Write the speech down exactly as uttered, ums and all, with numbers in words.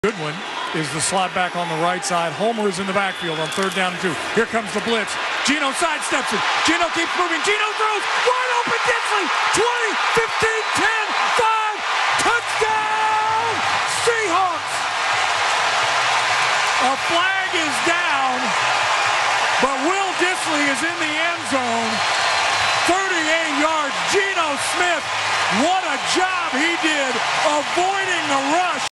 Good one is the slot back on the right side. Homer is in the backfield on third down and two. Here comes the blitz. Geno sidesteps it. Geno keeps moving. Geno throws. Wide open Dinsley. twenty, fifteen, ten, five. Touchdown! Seahawks! A flag is down, but Will Dinsley is in the end zone. thirty-eight yards. Geno Smith, what a job he did avoiding the rush.